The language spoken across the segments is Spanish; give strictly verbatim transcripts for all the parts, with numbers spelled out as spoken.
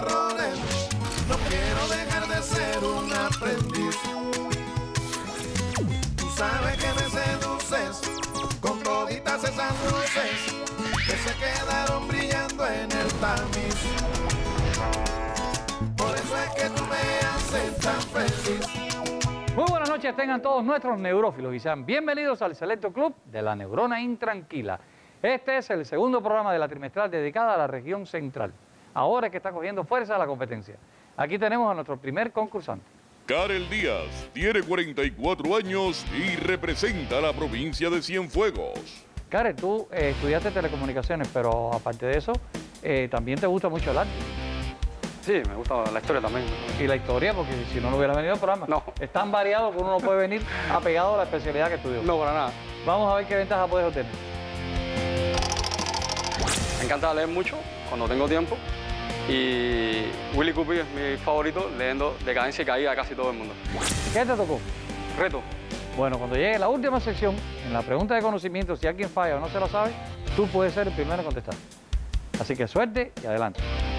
errores. No quiero dejar de ser un aprendiz. Tú sabes que me seduces con toditas esas luces que se quedaron brillando en el tamiz. Por eso es que tú me haces tan feliz. Muy buenas noches, tengan todos nuestros neurófilos y sean bienvenidos al selecto club de la neurona intranquila. Este es el segundo programa de la trimestral dedicada a la región central. Ahora es que está cogiendo fuerza la competencia. Aquí tenemos a nuestro primer concursante. Karel Díaz tiene cuarenta y cuatro años y representa a la provincia de Cienfuegos. Karel, tú eh, estudiaste telecomunicaciones, pero aparte de eso, eh, también te gusta mucho el arte. Sí, me gusta la historia también. Y la historia, porque si no, no hubiera venido al programa. No. Es tan variado que uno no puede venir apegado a la especialidad que estudió. No, para nada. Vamos a ver qué ventaja puedes obtener. Me encanta leer mucho cuando tengo tiempo. Y Willy Cooper es mi favorito, leyendo Decadencia y Caída a casi todo el mundo. ¿Qué te tocó? Reto. Bueno, cuando llegue la última sección, en la pregunta de conocimiento, si alguien falla o no se lo sabe, tú puedes ser el primero en contestar. Así que suerte y adelante.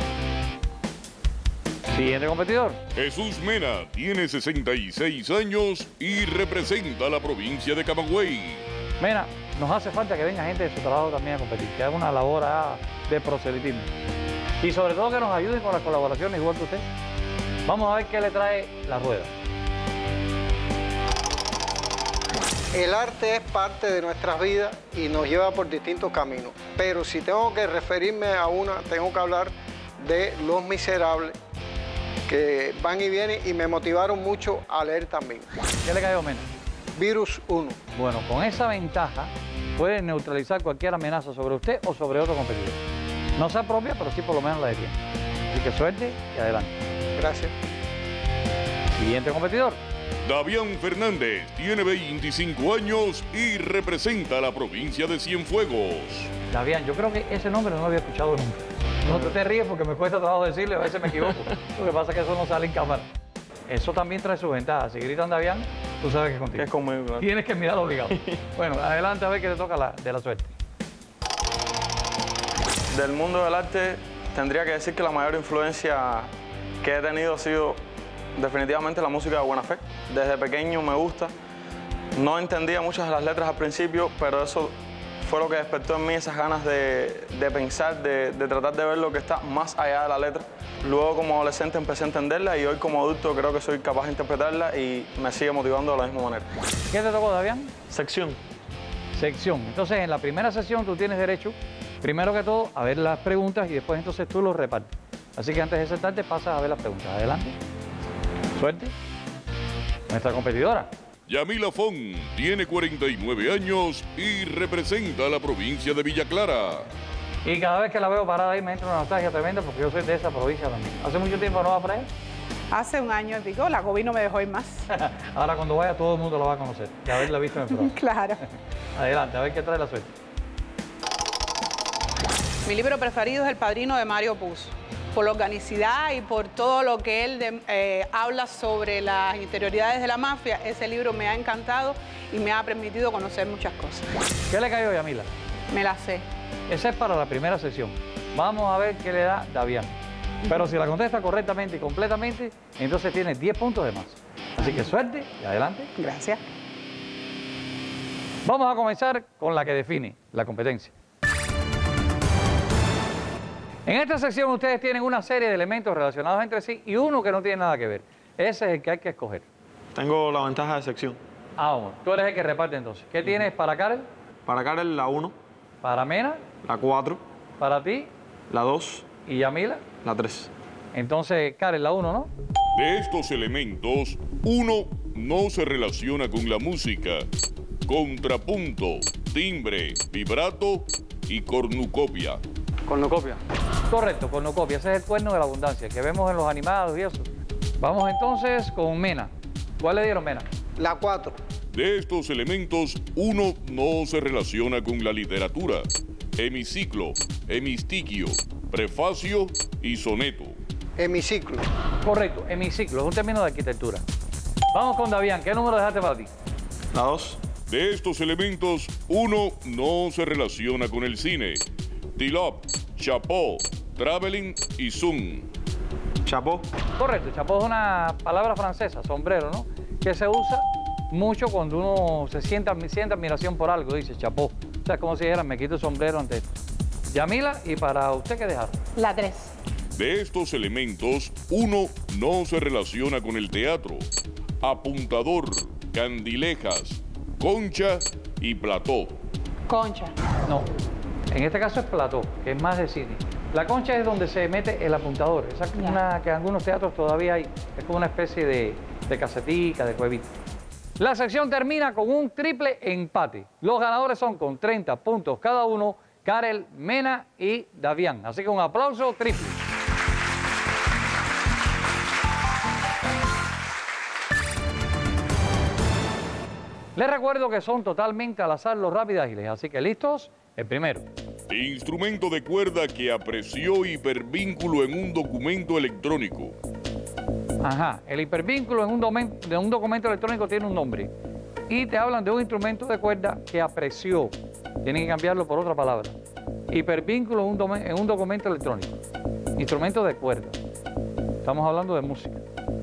Siguiente competidor. Jesús Mena tiene sesenta y seis años y representa a la provincia de Camagüey. Mena, nos hace falta que venga gente de su trabajo también a competir, que haga una labor ah, de proselitismo. Y sobre todo que nos ayuden con las colaboraciones, igual que usted. Vamos a ver qué le trae la rueda. El arte es parte de nuestras vidas y nos lleva por distintos caminos. Pero si tengo que referirme a una, tengo que hablar de Los Miserables, que van y vienen y me motivaron mucho a leer también. ¿Qué le cayó, Mena? Virus uno. Bueno, con esa ventaja puede neutralizar cualquier amenaza sobre usted o sobre otro competidor. No sea propia, pero sí por lo menos la detiene. Así que suerte y adelante. Gracias. Siguiente competidor. Davián Fernández tiene veinticinco años y representa a la provincia de Cienfuegos. Davián, yo creo que ese nombre no lo había escuchado nunca. No te, te ríes porque me cuesta trabajo decirle, a veces me equivoco. Lo que pasa es que eso no sale en cámara. Eso también trae su ventaja. Si gritan Davián, tú sabes que es contigo. Que es conmigo, claro. Tienes que mirar obligado. Bueno, adelante a ver qué te toca la, de la suerte. Del mundo del arte, tendría que decir que la mayor influencia que he tenido ha sido definitivamente la música de buena fe. Desde pequeño me gusta. No entendía muchas de las letras al principio, pero eso fue lo que despertó en mí esas ganas de, de pensar, de, de tratar de ver lo que está más allá de la letra. Luego, como adolescente, empecé a entenderla y hoy, como adulto, creo que soy capaz de interpretarla y me sigue motivando de la misma manera. ¿Qué te tocó, Davián? Sección. Sección. Entonces, en la primera sesión tú tienes derecho, primero que todo, a ver las preguntas y después entonces tú los repartes. Así que antes de sentarte pasas a ver las preguntas. Adelante. Suerte. Nuestra competidora. Yamila Fon tiene cuarenta y nueve años y representa a la provincia de Villa Clara. Y cada vez que la veo parada ahí me entra una nostalgia tremenda porque yo soy de esa provincia también. ¿Hace mucho tiempo no va para allá? Hace un año y pico, la COVID no me dejó ir más. Ahora cuando vaya todo el mundo la va a conocer, de haberla visto en el programa. Claro. Adelante, a ver qué trae la suerte. Mi libro preferido es El Padrino de Mario Puzo. Por la organicidad y por todo lo que él de, eh, habla sobre las interioridades de la mafia, ese libro me ha encantado y me ha permitido conocer muchas cosas. ¿Qué le cayó, Yamila? Me la sé. Esa es para la primera sesión. Vamos a ver qué le da Davián. Pero si la contesta correctamente y completamente, entonces tiene diez puntos de más. Así que suerte y adelante. Gracias. Vamos a comenzar con la que define la competencia. En esta sección ustedes tienen una serie de elementos relacionados entre sí y uno que no tiene nada que ver. Ese es el que hay que escoger. Tengo la ventaja de sección. Ah, vamos. Tú eres el que reparte entonces. ¿Qué tienes para Karel? Para Karel, la uno, Para Mena, la cuatro, para ti la dos, y Yamila. la tres. Entonces, Karel, la uno, ¿no? De estos elementos, uno no se relaciona con la música. Contrapunto, timbre, vibrato y cornucopia. Cornucopia. Correcto, cornucopia. Ese es el cuerno de la abundancia que vemos en los animados y eso. Vamos entonces con Mena. ¿Cuál le dieron, Mena? La cuatro. De estos elementos, uno no se relaciona con la literatura. Hemiciclo, hemistiquio, prefacio y soneto. Hemiciclo. Correcto, hemiciclo. Es un término de arquitectura. Vamos con Davián. ¿Qué número dejaste para ti? La dos. De estos elementos, uno no se relaciona con el cine. Tilop, chapó, traveling y zoom. Chapeau. Correcto, chapeau es una palabra francesa, sombrero, ¿no? Que se usa mucho cuando uno se sienta, siente admiración por algo, dice chapeau. O sea, es como si dijera, me quito el sombrero ante esto. Yamila, ¿y para usted qué dejar? La tres. De estos elementos, uno no se relaciona con el teatro. Apuntador, candilejas, concha y plató. Concha. No, en este caso es plató, que es más de cine. La concha es donde se mete el apuntador. Esa es una que en algunos teatros todavía hay. Es como una especie de, de casetica, de cuevita. La sección termina con un triple empate. Los ganadores son con treinta puntos cada uno, Karel, Mena y Davián. Así que un aplauso triple. Les recuerdo que son totalmente al azar los rápidos ágiles, así que listos, el primero. Instrumento de cuerda que apreció hipervínculo en un documento electrónico. Ajá, el hipervínculo en un, domen- de un documento electrónico tiene un nombre. Y te hablan de un instrumento de cuerda que apreció. Tienen que cambiarlo por otra palabra. Hipervínculo en un, domen- en un documento electrónico. Instrumento de cuerda. Estamos hablando de música.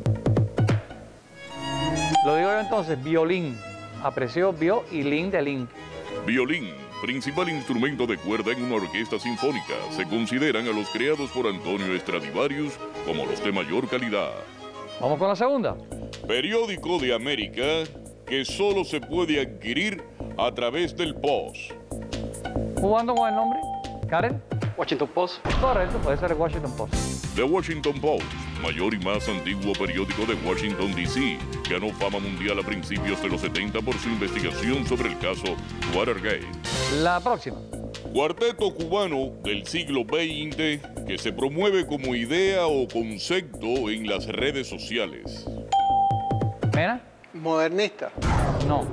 Lo digo yo entonces, violín. Apreció, vio y lin de link. Violín, principal instrumento de cuerda en una orquesta sinfónica. Se consideran a los creados por Antonio Stradivarius como los de mayor calidad. Vamos con la segunda. Periódico de América que solo se puede adquirir a través del Post. Jugando con el nombre, Karen. Washington Post. Correcto, puede ser el Washington Post. The Washington Post, mayor y más antiguo periódico de Washington, D C, ganó fama mundial a principios de los setenta por su investigación sobre el caso Watergate. La próxima. Cuarteto cubano del siglo veinte que se promueve como idea o concepto en las redes sociales. ¿Mena? Modernista. No.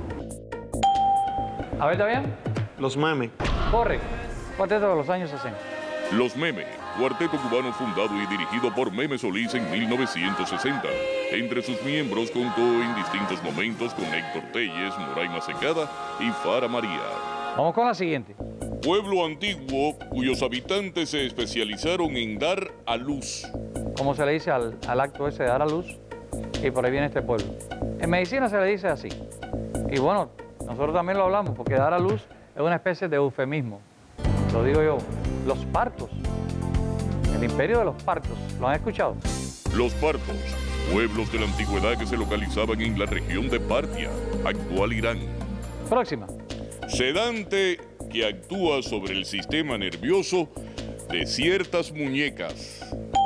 A ver, ¿está bien? Los memes. Correcto. Cuarteto de los años sesenta. Los Memes, cuarteto cubano fundado y dirigido por Meme Solís en mil novecientos sesenta. Entre sus miembros contó en distintos momentos con Héctor Telles, Moraima Secada y Fara María. Vamos con la siguiente. Pueblo antiguo cuyos habitantes se especializaron en dar a luz. ¿Cómo se le dice al, al acto ese de dar a luz? Y por ahí viene este pueblo. En medicina se le dice así. Y bueno, nosotros también lo hablamos, porque dar a luz es una especie de eufemismo. Lo digo yo. Los partos. El imperio de los partos. ¿Lo han escuchado? Los partos, pueblos de la antigüedad que se localizaban en la región de Partia, actual Irán. Próxima. Sedante que actúa sobre el sistema nervioso de ciertas muñecas.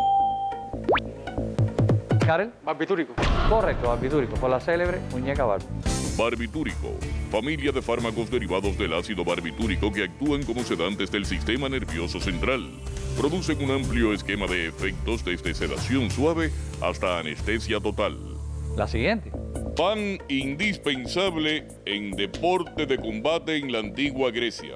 Karel. Barbitúrico. Correcto, barbitúrico, por la célebre muñeca Barbie. Barbitúrico, familia de fármacos derivados del ácido barbitúrico que actúan como sedantes del sistema nervioso central. Producen un amplio esquema de efectos desde sedación suave hasta anestesia total. La siguiente. Pan indispensable en deporte de combate en la antigua Grecia.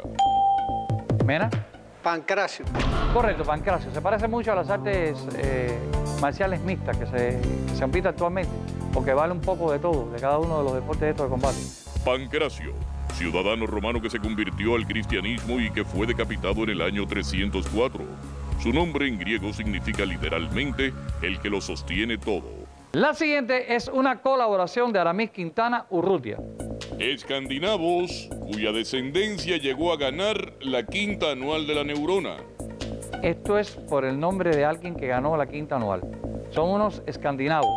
Mena. Pancracio. Correcto, pancracio. Se parece mucho a las artes eh, marciales mixtas que se, que se compiten actualmente, porque vale un poco de todo, de cada uno de los deportes estos de combate. Pancracio, ciudadano romano que se convirtió al cristianismo y que fue decapitado en el año trescientos cuatro. Su nombre en griego significa literalmente el que lo sostiene todo. La siguiente es una colaboración de Aramis Quintana Urrutia. Escandinavos, cuya descendencia llegó a ganar la quinta anual de la Neurona. Esto es por el nombre de alguien que ganó la quinta anual. Son unos escandinavos.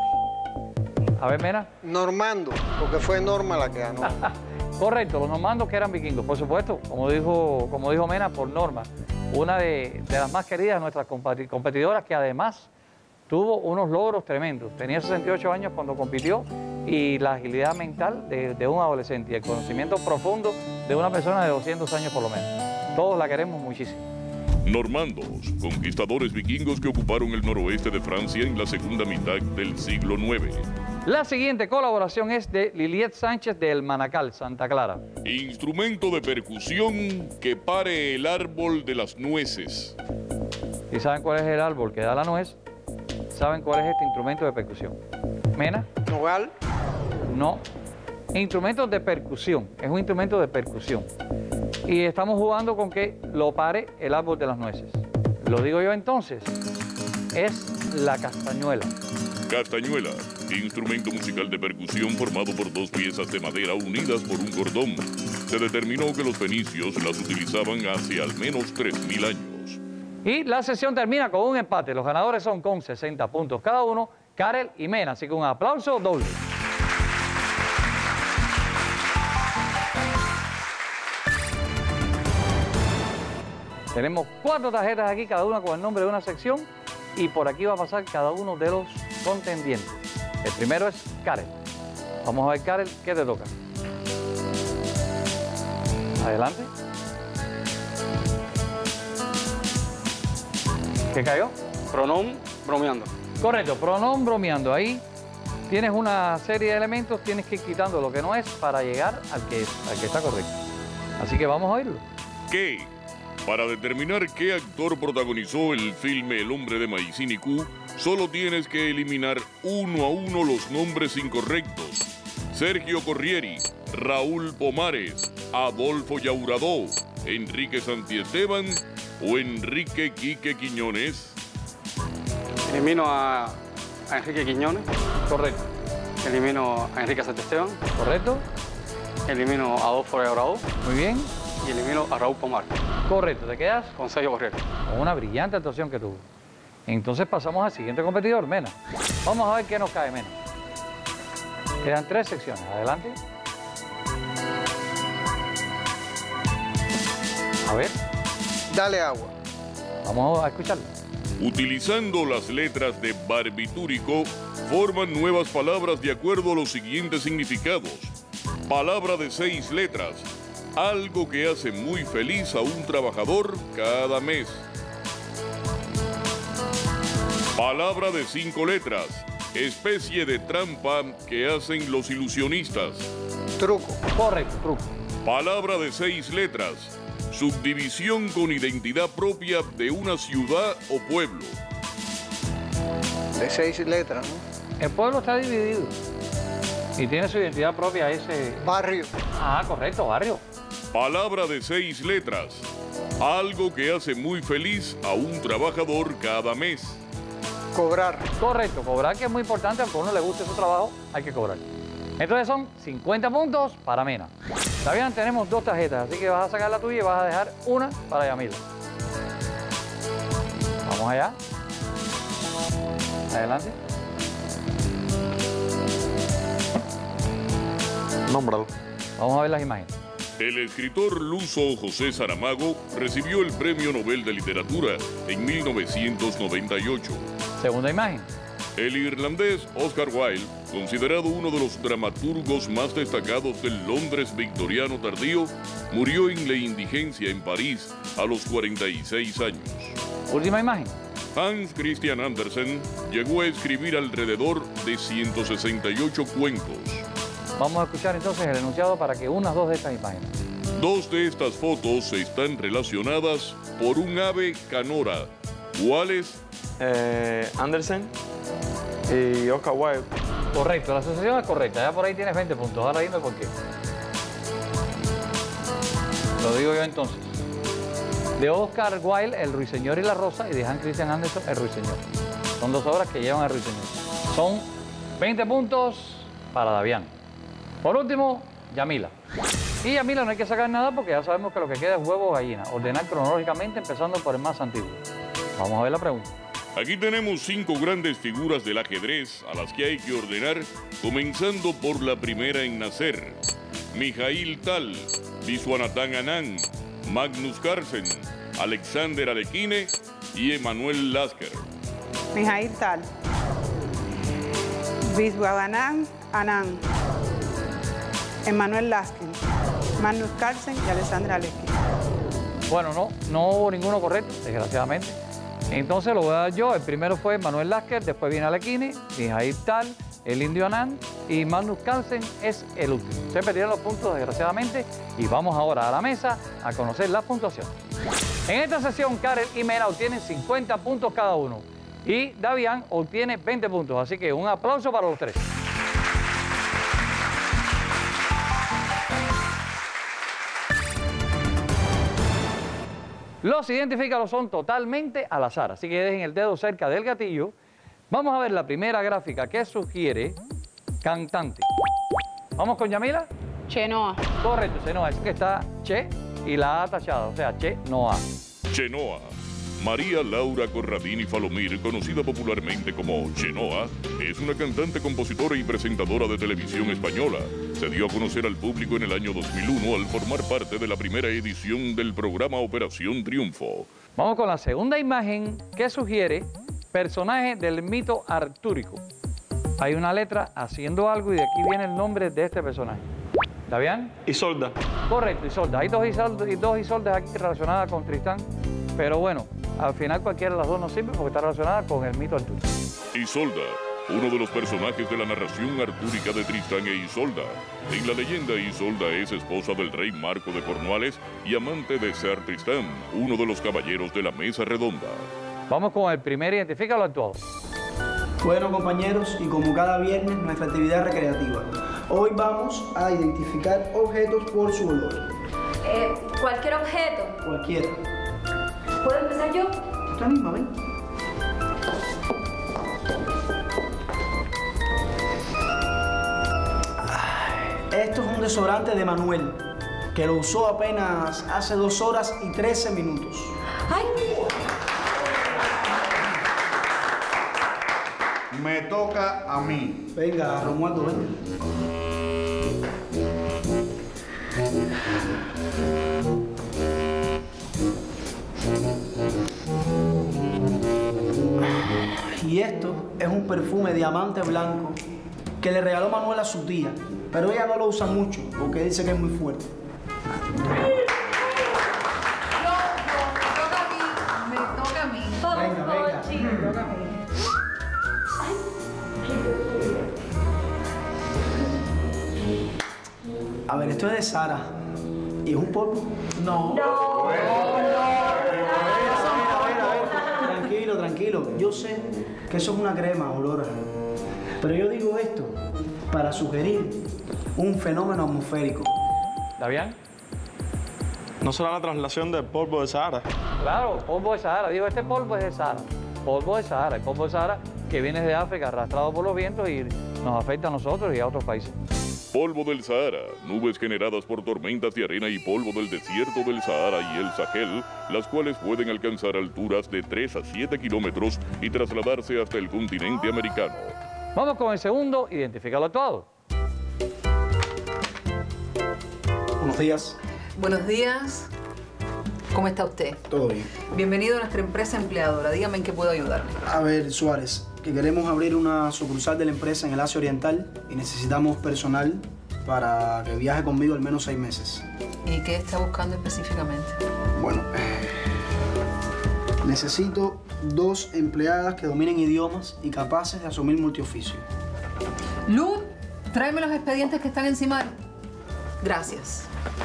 A ver, Mena. Normando, porque fue Norma la que ganó. Correcto, los normandos que eran vikingos, por supuesto, como dijo, como dijo Mena, por Norma, una de, de las más queridas de nuestras competidoras, que además tuvo unos logros tremendos. Tenía sesenta y ocho años cuando compitió, y la agilidad mental de, de un adolescente y el conocimiento profundo de una persona de doscientos años por lo menos. Todos la queremos muchísimo. Normandos, conquistadores vikingos que ocuparon el noroeste de Francia en la segunda mitad del siglo nueve. La siguiente colaboración es de Liliet Sánchez de El Manacal, Santa Clara. Instrumento de percusión que pare el árbol de las nueces. ¿Y saben cuál es el árbol que da la nuez? ¿Saben cuál es este instrumento de percusión? ¿Mena? Nogal. No. Instrumentos de percusión. Es un instrumento de percusión. Y estamos jugando con que lo pare el árbol de las nueces. Lo digo yo entonces. Es la castañuela. Castañuela, instrumento musical de percusión formado por dos piezas de madera unidas por un cordón. Se determinó que los fenicios las utilizaban hace al menos tres mil años. Y la sesión termina con un empate. Los ganadores son con sesenta puntos cada uno, Karel y Mena. Así que un aplauso doble. Tenemos cuatro tarjetas aquí, cada una con el nombre de una sección. Y por aquí va a pasar cada uno de los contendientes. El primero es Karel. Vamos a ver, Karel, ¿qué te toca? Adelante. ¿Qué cayó? Pronom bromeando. Correcto, pronom bromeando. Ahí tienes una serie de elementos, tienes que ir quitando lo que no es para llegar al que, al que está correcto. Así que vamos a oírlo. ¿Qué? Para determinar qué actor protagonizó el filme El hombre de Maizinicu, solo tienes que eliminar uno a uno los nombres incorrectos. Sergio Corrieri, Raúl Pomares, Adolfo Yauradó, Enrique Santiesteban o Enrique Quique Quiñones. Elimino a, a Enrique Quiñones. Correcto. Elimino a Enrique Santiesteban. Correcto. Elimino a Adolfo Yauradó. Muy bien. Y elimino a Raúl Pomares. Correcto. ¿Te quedas? Con Sergio Corrieri. Con una brillante actuación que tuvo. Entonces pasamos al siguiente competidor, Mena. Vamos a ver qué nos cae, Mena. Quedan tres secciones. Adelante. A ver. Dale agua. Vamos a escucharlo. Utilizando las letras de barbitúrico, forman nuevas palabras de acuerdo a los siguientes significados. Palabra de seis letras. Algo que hace muy feliz a un trabajador cada mes. Palabra de cinco letras. Especie de trampa que hacen los ilusionistas. Truco. Correcto, truco. Palabra de seis letras. Subdivisión con identidad propia de una ciudad o pueblo. De seis letras, ¿no? El pueblo está dividido y tiene su identidad propia ese... Barrio. Ah, correcto, barrio. Palabra de seis letras. Algo que hace muy feliz a un trabajador cada mes. Cobrar. Correcto, cobrar, que es muy importante, aunque a uno le guste su trabajo, hay que cobrar. Entonces son cincuenta puntos para Mena. Está bien, tenemos dos tarjetas, así que vas a sacar la tuya y vas a dejar una para Yamila. Vamos allá. Adelante. Nómbralo. Vamos a ver las imágenes. El escritor luso José Saramago recibió el Premio Nobel de Literatura en mil novecientos noventa y ocho. Segunda imagen. El irlandés Oscar Wilde, considerado uno de los dramaturgos más destacados del Londres victoriano tardío, murió en la indigencia en París a los cuarenta y seis años. Última imagen. Hans Christian Andersen llegó a escribir alrededor de ciento sesenta y ocho cuentos. Vamos a escuchar entonces el enunciado para que unas dos de estas imágenes. Dos de estas fotos están relacionadas por un ave canora. ¿Cuáles? Eh, Andersen y Oscar Wilde. Correcto, la asociación es correcta. Ya por ahí tienes veinte puntos. Ahora dime por qué. Lo digo yo entonces. De Oscar Wilde, El Ruiseñor y la Rosa, y de Hans Christian Andersen, El Ruiseñor. Son dos obras que llevan al Ruiseñor. Son veinte puntos para Davián. Por último, Yamila. Y Yamila no hay que sacar nada porque ya sabemos que lo que queda es huevo o gallina. Ordenar cronológicamente empezando por el más antiguo. Vamos a ver la pregunta. Aquí tenemos cinco grandes figuras del ajedrez a las que hay que ordenar, comenzando por la primera en nacer. Mijail Tal, Viswanathan Anand, Magnus Carlsen, Alexander Alekhine y Emanuel Lasker. Mijail Tal, Viswanathan Anand, Emanuel Lasker, Magnus Carlsen y Alexander Alekhine. Bueno, no, no hubo ninguno correcto, desgraciadamente. Entonces lo voy a dar yo. El primero fue Manuel Lasker, después viene Alekhine, Mijail Tal, el indio Anand y Magnus Carlsen es el último. Se perdieron los puntos, desgraciadamente, y vamos ahora a la mesa a conocer la puntuación. En esta sesión, Karel y Mena obtienen cincuenta puntos cada uno y Davián obtiene veinte puntos, así que un aplauso para los tres. Los identificados son totalmente al azar, así que dejen el dedo cerca del gatillo Vamos a ver la primera gráfica que sugiere cantante. ¿Vamos con Yamila? Chenoa. Correcto, Chenoa. Es que está Che y la A tachada, o sea, Chenoa. Chenoa. María Laura Corradini Falomir, conocida popularmente como Chenoa, es una cantante, compositora y presentadora de televisión española. Se dio a conocer al público en el año dos mil uno al formar parte de la primera edición del programa Operación Triunfo. Vamos con la segunda imagen que sugiere personaje del mito artúrico. Hay una letra haciendo algo y de aquí viene el nombre de este personaje. ¿Davián? Isolda. Correcto, Isolda. Hay dos Isoldas, y dos Isoldas aquí relacionadas con Tristán, pero bueno, al final cualquiera de las dos no sirve porque está relacionada con el mito artúrico. Isolda, uno de los personajes de la narración artúrica de Tristán e Isolda. En la leyenda, Isolda es esposa del rey Marco de Cornualles y amante de Ser Tristán, uno de los caballeros de la mesa redonda. Vamos con el primer, identifícalo actuado. Bueno, compañeros, y como cada viernes, nuestra actividad recreativa. Hoy vamos a identificar objetos por su olor. Eh, cualquier objeto. Cualquiera. ¿Puedo empezar yo? Usted misma, ven. Esto es un desodorante de Manuel, que lo usó apenas hace dos horas y trece minutos. ¡Ay! Me toca a mí. Venga, Romualdo, venga. Y esto es un perfume diamante blanco que le regaló Manuel a su tía, pero ella no lo usa mucho porque dice que es muy fuerte. Yo, yo, me toca a mí, me toca a mí. Venga, venga. Sí, me toca a mí. A ver, esto es de Sara. ¿Y es un polvo? No. No. A ver, a ver, tranquilo, tranquilo. Yo sé que eso es una crema, Aurora. Pero yo digo esto para sugerir un fenómeno atmosférico. ¿Davián? ¿No será la traslación del polvo de Sahara? Claro, polvo de Sahara. Digo, este polvo es de Sahara. Polvo de Sahara. El polvo de Sahara que viene de África arrastrado por los vientos y nos afecta a nosotros y a otros países. Polvo del Sahara, nubes generadas por tormentas de arena y polvo del desierto del Sahara y el Sahel, las cuales pueden alcanzar alturas de tres a siete kilómetros y trasladarse hasta el continente americano. Vamos con el segundo, identifícalo actuado. Buenos días. Buenos días. ¿Cómo está usted? Todo bien. Bienvenido a nuestra empresa empleadora. Dígame en qué puedo ayudarle. A ver, Suárez, que queremos abrir una sucursal de la empresa en el Asia Oriental y necesitamos personal para que viaje conmigo al menos seis meses. ¿Y qué está buscando específicamente? Bueno, eh, necesito dos empleadas que dominen idiomas y capaces de asumir multioficio. Luz, tráeme los expedientes que están encima. de- Gracias.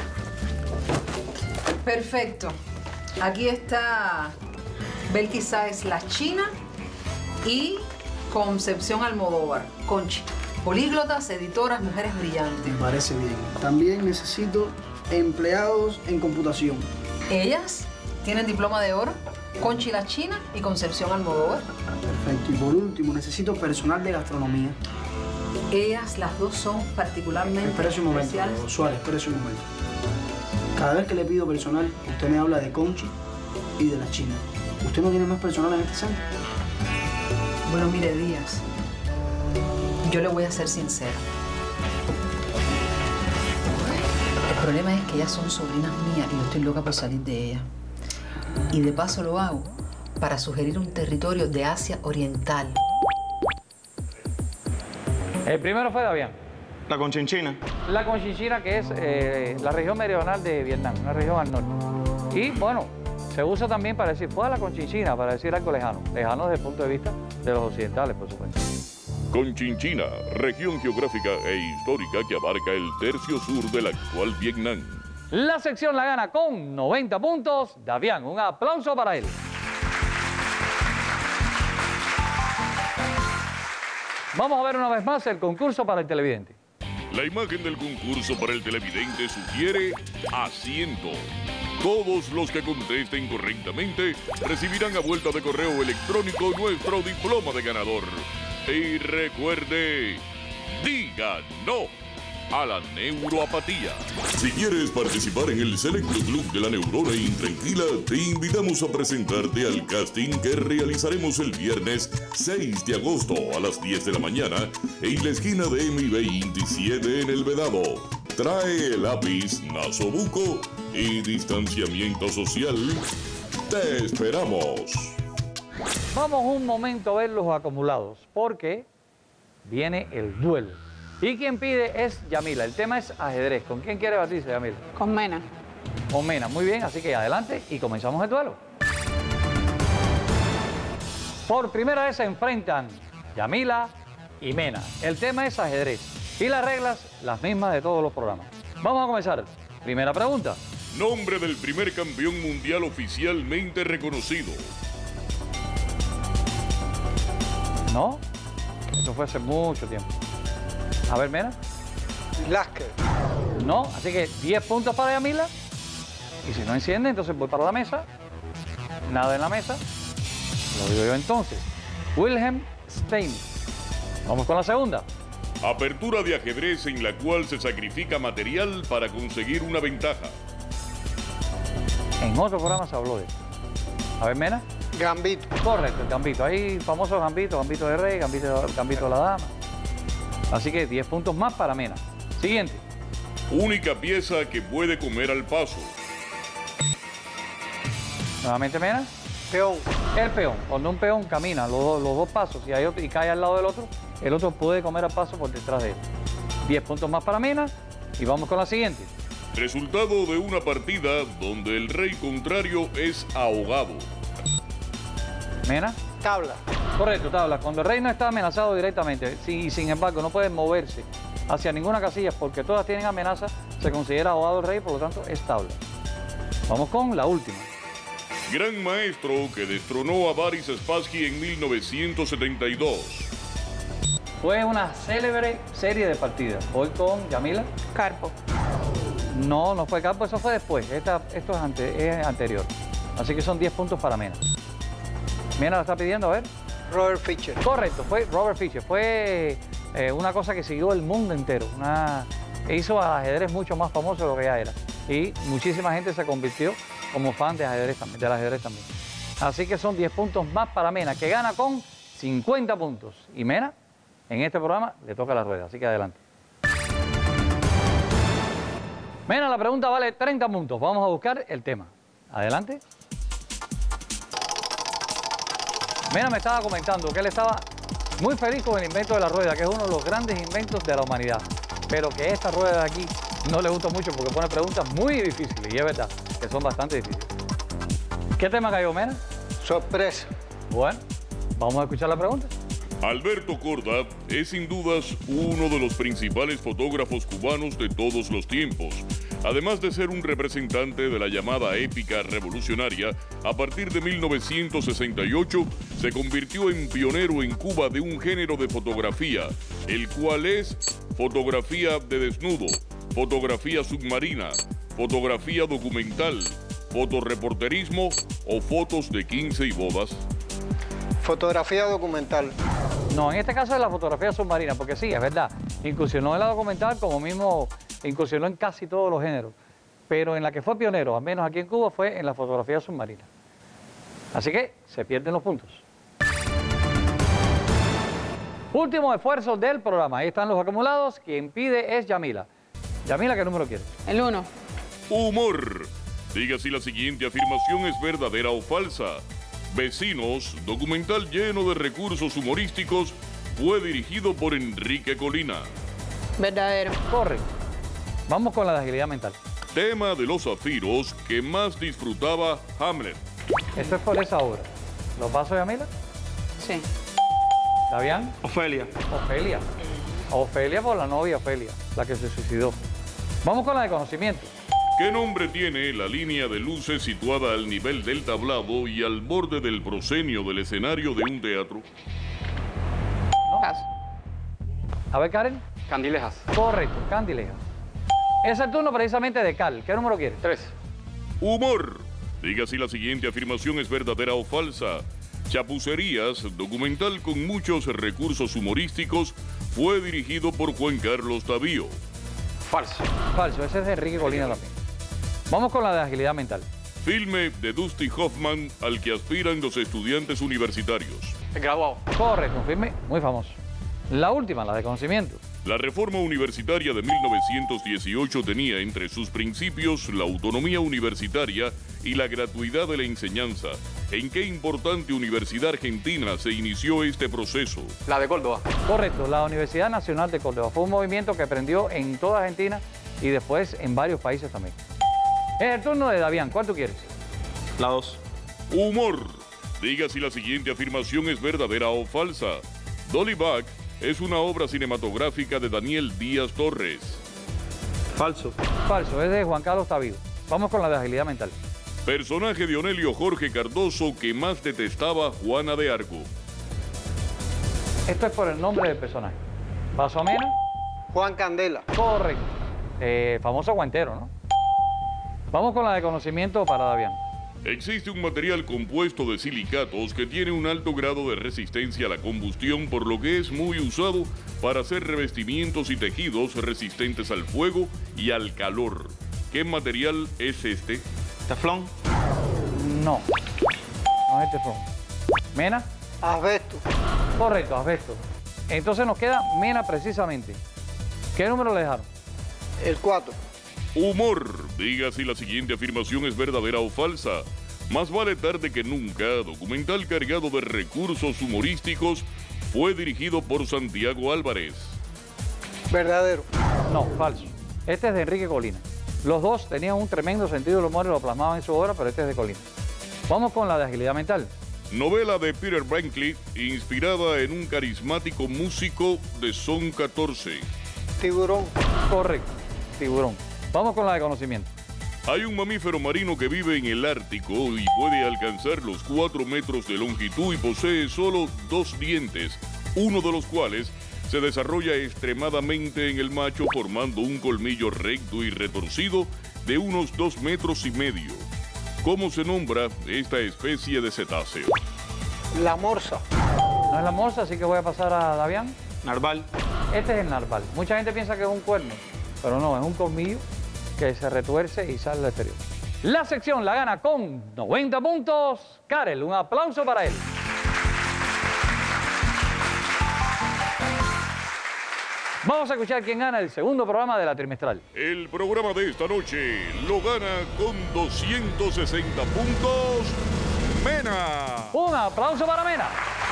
Perfecto. Aquí está Belkis Sáez, la China, y Concepción Almodóvar, Conchi. Políglotas, editoras, mujeres brillantes. Me parece bien. También necesito empleados en computación. Ellas tienen diploma de oro, Conchi la China y Concepción Almodóvar. Perfecto. Y por último, necesito personal de gastronomía. Ellas, las dos, son particularmente Espérese un momento, especiales. Suárez, espérese un momento. Cada vez que le pido personal, usted me habla de Conchi y de la China. ¿Usted no tiene más personal en este centro? Bueno, mire, Díaz, yo le voy a ser sincera. El problema es que ellas son sobrinas mías y yo estoy loca por salir de ellas. Y de paso lo hago para sugerir un territorio de Asia Oriental. El primero fue Davián. La Conchinchina. La Conchinchina, que es eh, la región meridional de Vietnam, una región al norte. Y bueno, se usa también para decir, fue a la Conchinchina, para decir algo lejano. Lejano desde el punto de vista de los occidentales, por supuesto. Conchinchina, región geográfica e histórica que abarca el tercio sur del actual Vietnam. La sección la gana con noventa puntos Davián. Un aplauso para él. Vamos a ver una vez más el concurso para el televidente. La imagen del concurso para el televidente sugiere asiento. Todos los que contesten correctamente recibirán a vuelta de correo electrónico nuestro diploma de ganador. Y recuerde, diga no a la neuroapatía. Si quieres participar en el selecto club de la neurona intranquila, te invitamos a presentarte al casting que realizaremos el viernes seis de agosto a las diez de la mañana en la esquina de M veintisiete en El Vedado. Trae lápiz, nasobuco y distanciamiento social. ¡Te esperamos! Vamos un momento a ver los acumulados, porque viene el duelo. Y quien pide es Yamila. El tema es ajedrez. ¿Con quién quiere batirse, Yamila? Con Mena. Con Mena. Muy bien, así que adelante y comenzamos el duelo. Por primera vez se enfrentan Yamila y Mena. El tema es ajedrez. Y las reglas, las mismas de todos los programas. Vamos a comenzar. Primera pregunta. Nombre del primer campeón mundial oficialmente reconocido. No, eso fue hace mucho tiempo. A ver, Mena. Lasker. No, así que diez puntos para Yamila. Y si no enciende, entonces voy para la mesa. Nada en la mesa. Lo digo yo entonces. Wilhelm Stein. Vamos con la segunda. Apertura de ajedrez en la cual se sacrifica material para conseguir una ventaja. En otro programa se habló de eso. A ver, Mena. Gambito. Correcto, el gambito. Hay famosos gambitos, gambito de rey, gambito, gambito de la dama. Así que diez puntos más para Mena. Siguiente. Única pieza que puede comer al paso. Nuevamente, Mena. Peón. El peón. Cuando un peón camina los, dos- los dos pasos y, hay otro- y cae al lado del otro, el otro puede comer al paso por detrás de él. diez puntos más para Mena. Y vamos con la siguiente. Resultado de una partida donde el rey contrario es ahogado. Mena. Tabla. Correcto, tabla. Cuando el rey no está amenazado directamente y sin embargo no puede moverse hacia ninguna casilla porque todas tienen amenaza, se considera ahogado el rey, por lo tanto es tabla. Vamos con la última. Gran maestro que destronó a Boris Spassky en mil novecientos setenta y dos. Fue una célebre serie de partidas. Hoy con Yamila. Carpo. No, no fue Carpo, eso fue después. Esta, esto es, ante- es anterior. Así que son diez puntos para Mena. Mena la está pidiendo, a ver. Robert Fischer. Correcto, fue Robert Fischer. Fue eh, una cosa que siguió el mundo entero. Una, hizo al ajedrez mucho más famoso de lo que ya era. Y muchísima gente se convirtió como fan de ajedrez también, del ajedrez también. Así que son diez puntos más para Mena, que gana con cincuenta puntos. Y Mena, en este programa, le toca la rueda. Así que adelante. Mena, la pregunta vale treinta puntos. Vamos a buscar el tema. Adelante. Mena me estaba comentando que él estaba muy feliz con el invento de la rueda, que es uno de los grandes inventos de la humanidad, pero que esta rueda de aquí no le gusta mucho porque pone preguntas muy difíciles, y es verdad, que son bastante difíciles. ¿Qué tema cayó, Mena? Sorpresa. Bueno, vamos a escuchar la pregunta. Alberto Corda es sin dudas uno de los principales fotógrafos cubanos de todos los tiempos, además de ser un representante de la llamada épica revolucionaria. A partir de mil novecientos sesenta y ocho se convirtió en pionero en Cuba de un género de fotografía, el cual es fotografía de desnudo, fotografía submarina, fotografía documental, fotoreporterismo o fotos de quince y bodas. Fotografía documental. No, en este caso es la fotografía submarina, porque sí, es verdad, incursionó en la documental como mismo incursionó en casi todos los géneros, pero en la que fue pionero, al menos aquí en Cuba, fue en la fotografía submarina. Así que se pierden los puntos. Último esfuerzo del programa, ahí están los acumulados, quien pide es Yamila. Yamila, ¿qué número quiere? El uno. Humor. Diga si la siguiente afirmación es verdadera o falsa. Vecinos, documental lleno de recursos humorísticos, fue dirigido por Enrique Colina. Verdadero. Correcto. Vamos con la de agilidad mental. Tema de los zafiros que más disfrutaba Hamlet. Esto es por esa obra. ¿Lo paso, Yamila? Sí. ¿Davián? Ofelia. Ofelia. Ofelia por la novia Ofelia, la que se suicidó. Vamos con la de conocimiento. ¿Qué nombre tiene la línea de luces situada al nivel del tablado y al borde del proscenio del escenario de un teatro? Paso. A ver, Karen. Candilejas. Correcto, Candilejas. Es el turno precisamente de Cal. ¿Qué número quiere? Tres. Humor. Diga si la siguiente afirmación es verdadera o falsa. Chapucerías, documental con muchos recursos humorísticos, fue dirigido por Juan Carlos Tavío. Falso. Falso, ese es de Enrique Colina también. Vamos con la de agilidad mental. Filme de Dustin Hoffman al que aspiran los estudiantes universitarios. El graduado. Correcto, un filme muy famoso. La última, la de conocimiento. La reforma universitaria de mil novecientos dieciocho tenía entre sus principios la autonomía universitaria y la gratuidad de la enseñanza. ¿En qué importante universidad argentina se inició este proceso? La de Córdoba. Correcto, la Universidad Nacional de Córdoba. Fue un movimiento que prendió en toda Argentina y después en varios países también. Es el turno de Davián. ¿Cuál tú quieres? La dos. Humor. Diga si la siguiente afirmación es verdadera o falsa. Dolly Buck es una obra cinematográfica de Daniel Díaz Torres. Falso. Falso, es de Juan Carlos Tavío. Vamos con la de agilidad mental. Personaje de Onelio Jorge Cardoso que más detestaba Juana de Arco. Esto es por el nombre del personaje. ¿Paso a Mena? Juan Candela. Correcto. Eh, famoso guantero, ¿no? Vamos con la de conocimiento para Davián. Existe un material compuesto de silicatos que tiene un alto grado de resistencia a la combustión, por lo que es muy usado para hacer revestimientos y tejidos resistentes al fuego y al calor. ¿Qué material es este? Teflón. No. No es teflón. ¿Mena? Asbesto. Correcto, asbesto. Entonces nos queda Mena precisamente. ¿Qué número le dejaron? El cuatro. Humor. Diga si la siguiente afirmación es verdadera o falsa. Más vale tarde que nunca, documental cargado de recursos humorísticos, fue dirigido por Santiago Álvarez. Verdadero. No, falso. Este es de Enrique Colina. Los dos tenían un tremendo sentido del humor y lo plasmaban en su obra, pero este es de Colina. Vamos con la de agilidad mental. Novela de Peter Brinkley, inspirada en un carismático músico de Son catorce. Tiburón. Correcto, tiburón. Vamos con la de conocimiento. Hay un mamífero marino que vive en el Ártico y puede alcanzar los cuatro metros de longitud y posee solo dos dientes, uno de los cuales se desarrolla extremadamente en el macho formando un colmillo recto y retorcido de unos dos metros y medio. ¿Cómo se nombra esta especie de cetáceo? La morsa. No es la morsa, así que voy a pasar a Davián. Narval. Este es el narval. Mucha gente piensa que es un cuerno, pero no, es un colmillo que se retuerce y sale al exterior. La sección la gana con noventa puntos. Karel, un aplauso para él. Vamos a escuchar quién gana el segundo programa de la trimestral. El programa de esta noche lo gana con doscientos sesenta puntos Mena. Un aplauso para Mena.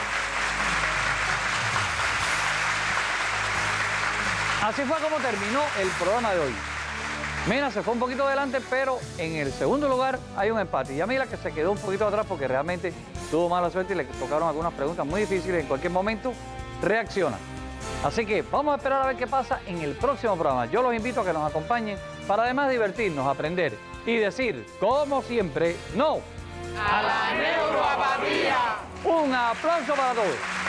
Así fue como terminó el programa de hoy. Mena se fue un poquito adelante, pero en el segundo lugar hay un empate. Y a Mila que se quedó un poquito atrás porque realmente tuvo mala suerte y le tocaron algunas preguntas muy difíciles. En cualquier momento reacciona. Así que vamos a esperar a ver qué pasa en el próximo programa. Yo los invito a que nos acompañen para además divertirnos, aprender y decir, como siempre, no a la neuroapatía. Un aplauso para todos.